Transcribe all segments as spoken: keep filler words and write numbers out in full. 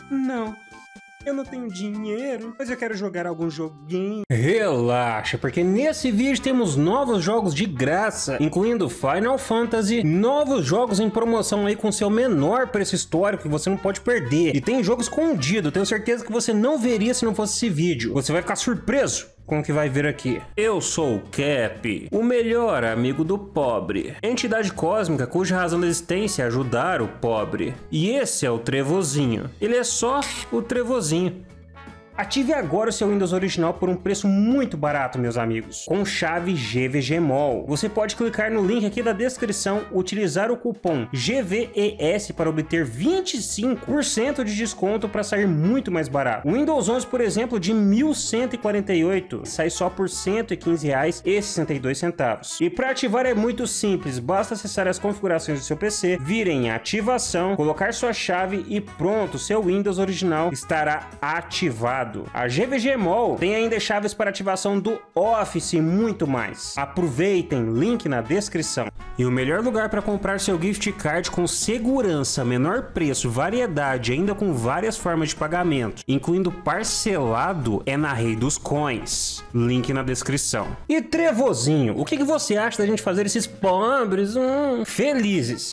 Não, eu não tenho dinheiro, mas eu quero jogar algum joguinho. Relaxa, porque nesse vídeo temos novos jogos de graça, incluindo Final Fantasy, novos jogos em promoção aí com seu menor preço histórico que você não pode perder. E tem jogo escondido, tenho certeza que você não veria se não fosse esse vídeo. Você vai ficar surpreso com o que vai ver aqui. Eu sou o Cap, o melhor amigo do pobre, entidade cósmica cuja razão da existência é ajudar o pobre. E esse é o Trevozinho. Ele é só o Trevozinho. Ative agora o seu Windows original por um preço muito barato, meus amigos, com chave G V G Mall. Você pode clicar no link aqui da descrição, utilizar o cupom G V E S para obter vinte e cinco por cento de desconto para sair muito mais barato. O Windows onze, por exemplo, de mil cento e quarenta e oito, sai só por cento e quinze reais e sessenta e dois centavos. E para ativar é muito simples, basta acessar as configurações do seu P C, vir em ativação, colocar sua chave e pronto, seu Windows original estará ativado. A G V G Mall tem ainda chaves para ativação do Office e muito mais. Aproveitem, link na descrição. E o melhor lugar para comprar seu gift card com segurança, menor preço, variedade, ainda com várias formas de pagamento, incluindo parcelado, é na Rei dos Coins. Link na descrição. E Trevozinho, o que, que você acha da gente fazer esses pobres hum, felizes?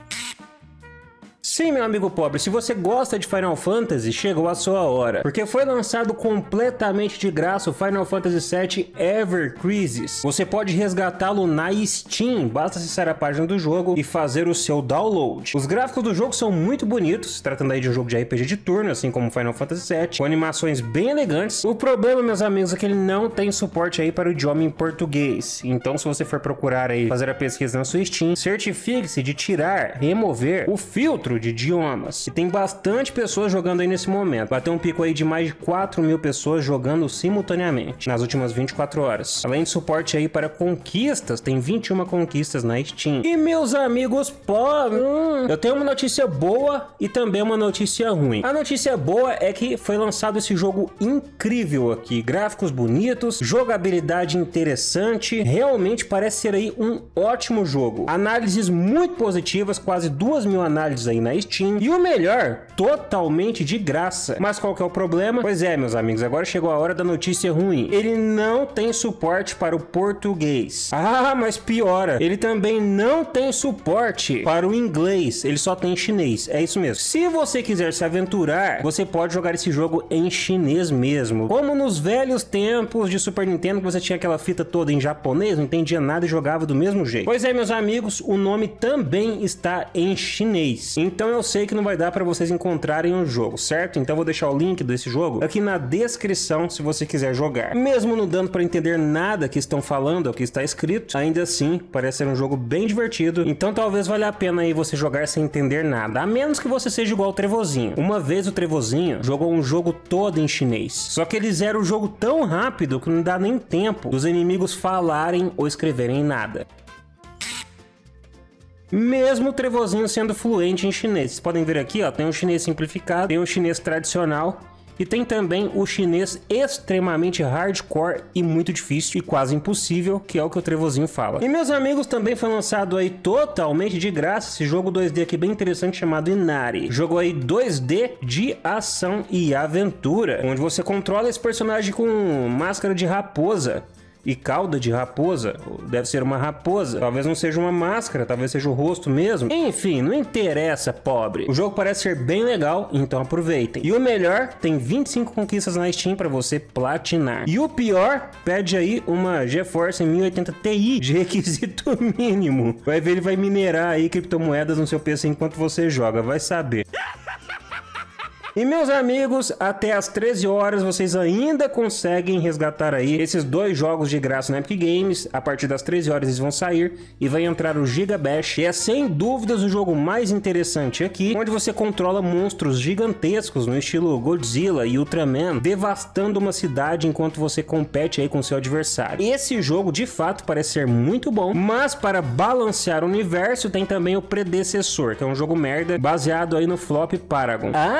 Sim, meu amigo pobre, se você gosta de Final Fantasy, chegou a sua hora. Porque foi lançado completamente de graça o Final Fantasy sete Ever Crisis. Você pode resgatá-lo na Steam, basta acessar a página do jogo e fazer o seu download. Os gráficos do jogo são muito bonitos, tratando aí de um jogo de R P G de turno, assim como Final Fantasy sete, com animações bem elegantes. O problema, meus amigos, é que ele não tem suporte aí para o idioma em português. Então, se você for procurar aí, fazer a pesquisa na sua Steam, certifique-se de tirar, remover o filtro de idiomas. E tem bastante pessoas jogando aí nesse momento. Bateu um pico aí de mais de quatro mil pessoas jogando simultaneamente nas últimas vinte e quatro horas. Além de suporte aí para conquistas, tem vinte e uma conquistas na Steam. E meus amigos pobres, hum, eu tenho uma notícia boa e também uma notícia ruim. A notícia boa é que foi lançado esse jogo incrível aqui. Gráficos bonitos, jogabilidade interessante. Realmente parece ser aí um ótimo jogo. Análises muito positivas, quase duas mil análises aí na Steam. E o melhor, totalmente de graça. Mas qual que é o problema? Pois é, meus amigos, agora chegou a hora da notícia ruim. Ele não tem suporte para o português. Ah, mas piora. Ele também não tem suporte para o inglês. Ele só tem chinês. É isso mesmo. Se você quiser se aventurar, você pode jogar esse jogo em chinês mesmo. Como nos velhos tempos de Super Nintendo, que você tinha aquela fita toda em japonês, não entendia nada e jogava do mesmo jeito. Pois é, meus amigos, o nome também está em chinês. Então eu sei que não vai dar para vocês encontrarem o jogo, certo? Então eu vou deixar o link desse jogo aqui na descrição se você quiser jogar. Mesmo não dando para entender nada que estão falando ou que está escrito, ainda assim parece ser um jogo bem divertido. Então talvez valha a pena aí você jogar sem entender nada, a menos que você seja igual o Trevozinho. Uma vez o Trevozinho jogou um jogo todo em chinês, só que eles zeram o jogo tão rápido que não dá nem tempo dos inimigos falarem ou escreverem nada. Mesmo o Trevozinho sendo fluente em chinês. Vocês podem ver aqui, ó, tem um chinês simplificado, tem um chinês tradicional e tem também o chinês extremamente hardcore e muito difícil e quase impossível, que é o que o Trevozinho fala. E meus amigos, também foi lançado aí totalmente de graça esse jogo dois D aqui bem interessante chamado Inari. Jogo aí dois D de ação e aventura, onde você controla esse personagem com máscara de raposa e cauda de raposa, deve ser uma raposa, talvez não seja uma máscara, talvez seja o rosto mesmo. Enfim, não interessa, pobre. O jogo parece ser bem legal, então aproveitem. E o melhor, tem vinte e cinco conquistas na Steam para você platinar. E o pior, pede aí uma GeForce mil e oitenta Ti de requisito mínimo. Vai ver, ele vai minerar aí criptomoedas no seu P C enquanto você joga, vai saber. E meus amigos, até às treze horas vocês ainda conseguem resgatar aí esses dois jogos de graça na Epic Games. A partir das treze horas eles vão sair e vai entrar o Giga Bash. E é sem dúvidas o jogo mais interessante aqui, onde você controla monstros gigantescos no estilo Godzilla e Ultraman, devastando uma cidade enquanto você compete aí com seu adversário. Esse jogo de fato parece ser muito bom, mas para balancear o universo tem também o predecessor, que é um jogo merda baseado aí no Flop Paragon. Ah, mas você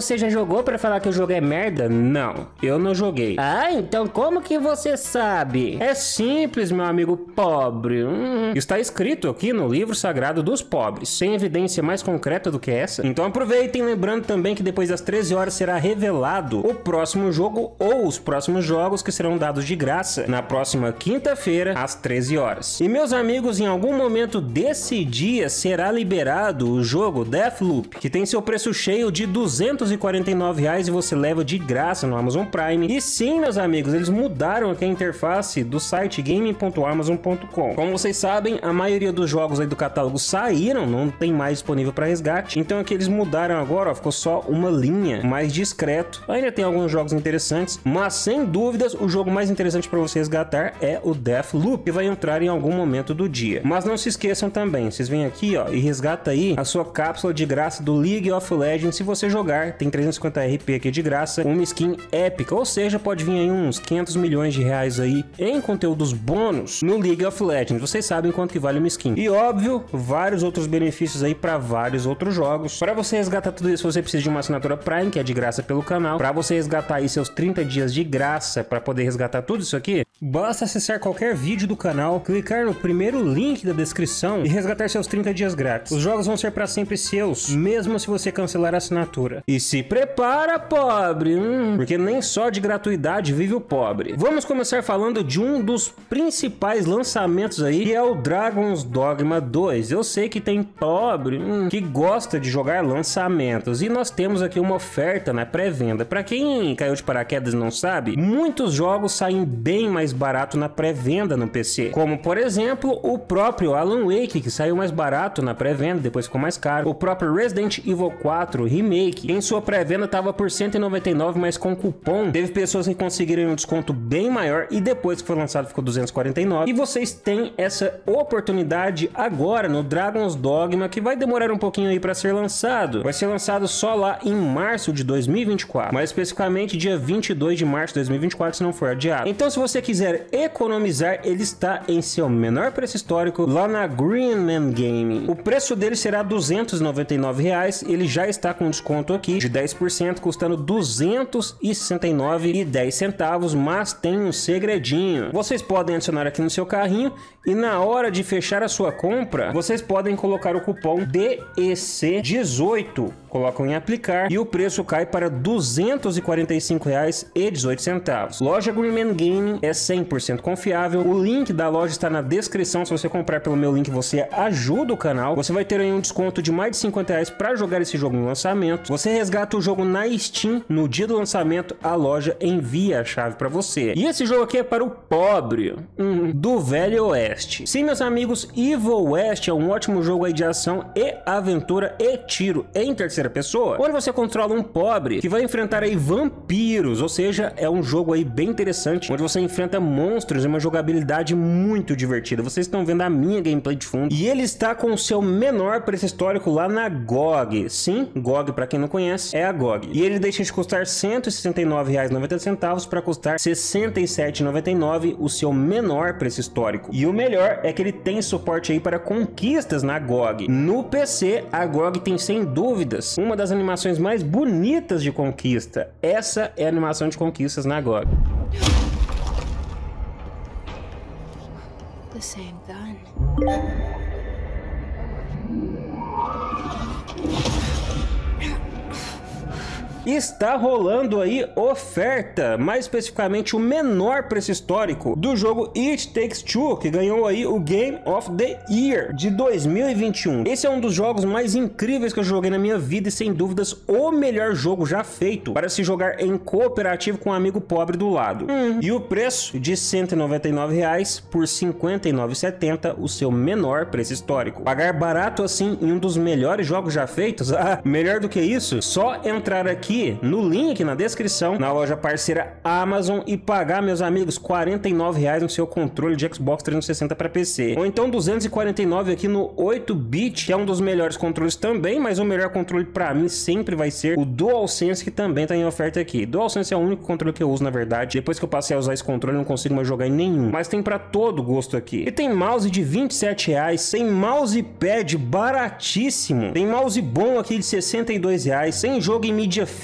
você já jogou pra falar que o jogo é merda? Não, eu não joguei. Ah, então como que você sabe? É simples, meu amigo pobre. Hum, está escrito aqui no livro sagrado dos pobres, sem evidência mais concreta do que essa. Então aproveitem, lembrando também que depois das treze horas será revelado o próximo jogo ou os próximos jogos que serão dados de graça na próxima quinta-feira às treze horas. E meus amigos, em algum momento desse dia será liberado o jogo Deathloop, que tem seu preço cheio de duzentos e quarenta e nove reais e você leva de graça no Amazon Prime. E sim, meus amigos, eles mudaram aqui a interface do site gaming ponto amazon ponto com. Como vocês sabem, a maioria dos jogos aí do catálogo saíram, não tem mais disponível para resgate. Então aqui eles mudaram agora, ó, ficou só uma linha, mais discreto. Ainda tem alguns jogos interessantes, mas sem dúvidas o jogo mais interessante para você resgatar é o Deathloop, que vai entrar em algum momento do dia. Mas não se esqueçam também, vocês vêm aqui, ó, e resgata aí a sua cápsula de graça do League of Legends. Se você jogar, tem trezentos e cinquenta R P aqui de graça, uma skin épica, ou seja, pode vir aí uns quinhentos milhões de reais aí em conteúdos bônus no League of Legends. Vocês sabem quanto que vale uma skin. E óbvio, vários outros benefícios aí para vários outros jogos. Para você resgatar tudo isso, você precisa de uma assinatura Prime, que é de graça pelo canal. Para você resgatar aí seus trinta dias de graça, para poder resgatar tudo isso aqui, basta acessar qualquer vídeo do canal, clicar no primeiro link da descrição e resgatar seus trinta dias grátis. Os jogos vão ser para sempre seus, mesmo se você cancelar a assinatura. E se prepara, pobre, hum, porque nem só de gratuidade vive o pobre. Vamos começar falando de um dos principais lançamentos aí, que é o Dragon's Dogma dois. Eu sei que tem pobre hum, que gosta de jogar lançamentos, e nós temos aqui uma oferta na pré-venda. Para quem caiu de paraquedas e não sabe, muitos jogos saem bem mais barato na pré-venda no P C, como por exemplo o próprio Alan Wake, que saiu mais barato na pré-venda, depois ficou mais caro. O próprio Resident Evil quatro Remake, em sua pré-venda estava por cento e noventa e nove reais, mas com cupom teve pessoas que conseguiram um desconto bem maior, e depois que foi lançado ficou duzentos e quarenta e nove reais. E vocês têm essa oportunidade agora no Dragon's Dogma, que vai demorar um pouquinho aí para ser lançado. Vai ser lançado só lá em março de dois mil e vinte e quatro, mais especificamente dia vinte e dois de março de dois mil e vinte e quatro, se não for adiado. Então, se você quiser economizar, ele está em seu menor preço histórico lá na Greenman Gaming. O preço dele será duzentos e noventa e nove reais, ele já está com desconto aqui de dez por cento, custando duzentos e sessenta e nove reais e dez centavos, mas tem um segredinho. Vocês podem adicionar aqui no seu carrinho e na hora de fechar a sua compra, vocês podem colocar o cupom D E C dezoito, colocam em aplicar e o preço cai para duzentos e quarenta e cinco reais e dezoito centavos. Loja Greenman Gaming é cem por cento confiável. O link da loja está na descrição. Se você comprar pelo meu link, você ajuda o canal. Você vai ter aí um desconto de mais de cinquenta reais para jogar esse jogo no lançamento. Você resgata o jogo na Steam no dia do lançamento, a loja envia a chave para você. E esse jogo aqui é para o pobre hum, do Velho Oeste. Sim, meus amigos, Evil West é um ótimo jogo aí de ação e aventura e tiro em terceira pessoa, onde você controla um pobre que vai enfrentar aí vampiros, ou seja, é um jogo aí bem interessante, onde você enfrenta monstros e uma jogabilidade muito divertida. Vocês estão vendo a minha gameplay de fundo, e ele está com o seu menor preço histórico lá na G O G. Sim, G O G, para quem não conhece, é a G O G. E ele deixa de custar cento e sessenta e nove reais e noventa centavos para custar sessenta e sete reais e noventa e nove centavos, o seu menor preço histórico. E o melhor é que ele tem suporte aí para conquistas na G O G. No P C, a G O G tem sem dúvidas uma das animações mais bonitas de conquista. Essa é a animação de conquistas na G O G. The same gun. Está rolando aí oferta, mais especificamente o menor preço histórico do jogo It Takes Two, que ganhou aí o Game of the Year de dois mil e vinte e um. Esse é um dos jogos mais incríveis que eu joguei na minha vida e sem dúvidas o melhor jogo já feito para se jogar em cooperativo com um amigo pobre do lado. Hum. E o preço de cento e noventa e nove reais por cinquenta e nove reais e setenta centavos, o seu menor preço histórico. Pagar barato assim em um dos melhores jogos já feitos? Ah, melhor do que isso, só entrar aqui no link na descrição, na loja parceira Amazon, e pagar, meus amigos, quarenta e nove reais no seu controle de Xbox trezentos e sessenta para P C. Ou então duzentos e quarenta e nove reais aqui no oito bit, que é um dos melhores controles também, mas o melhor controle para mim sempre vai ser o DualSense, que também tá em oferta aqui. DualSense é o único controle que eu uso, na verdade. Depois que eu passei a usar esse controle, eu não consigo mais jogar em nenhum. Mas tem para todo gosto aqui. E tem mouse de vinte e sete reais, tem mousepad baratíssimo, tem mouse bom aqui de sessenta e dois reais, tem jogo em mídia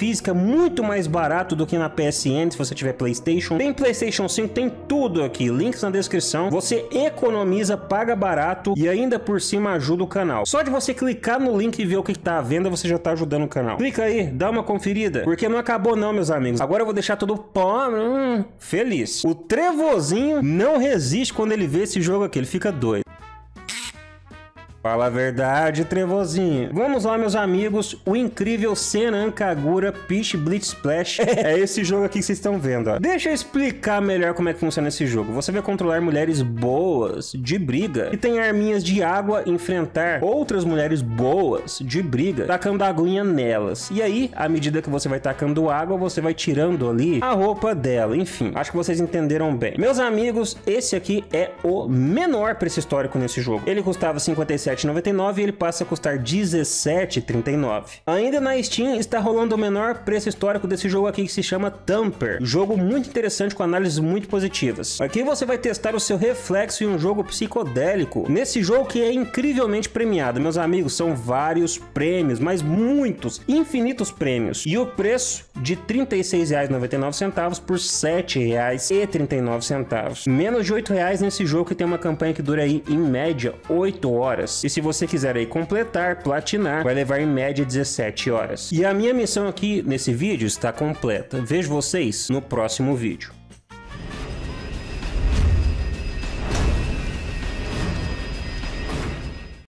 física muito mais barato do que na P S N se você tiver PlayStation. Tem PlayStation cinco, tem tudo aqui, links na descrição. Você economiza, paga barato e ainda por cima ajuda o canal. Só de você clicar no link e ver o que tá à venda, você já tá ajudando o canal. Clica aí, dá uma conferida, porque não acabou não, meus amigos. Agora eu vou deixar todo pobre, hum, feliz. O Trevozinho não resiste quando ele vê esse jogo aqui, ele fica doido. Fala a verdade, Trevozinho. Vamos lá, meus amigos. O incrível Senran Kagura Peach Blitz Splash. É esse jogo aqui que vocês estão vendo, ó. Deixa eu explicar melhor como é que funciona esse jogo. Você vai controlar mulheres boas de briga e tem arminhas de água, enfrentar outras mulheres boas de briga, tacando aguinha nelas. E aí, à medida que você vai tacando água, você vai tirando ali a roupa dela. Enfim, acho que vocês entenderam bem. Meus amigos, esse aqui é o menor preço histórico nesse jogo. Ele custava cinquenta e sete reais e noventa e nove centavos e ele passa a custar dezessete reais e trinta e nove centavos. Ainda na Steam está rolando o menor preço histórico desse jogo aqui, que se chama Tamper. Jogo muito interessante com análises muito positivas. Aqui você vai testar o seu reflexo em um jogo psicodélico. Nesse jogo que é incrivelmente premiado. Meus amigos, são vários prêmios, mas muitos, infinitos prêmios. E o preço de trinta e seis reais e noventa e nove centavos por sete reais e trinta e nove centavos. Menos de oito reais nesse jogo que tem uma campanha que dura aí, em média, oito horas. E se você quiser aí completar, platinar, vai levar em média dezessete horas. E a minha missão aqui nesse vídeo está completa. Vejo vocês no próximo vídeo.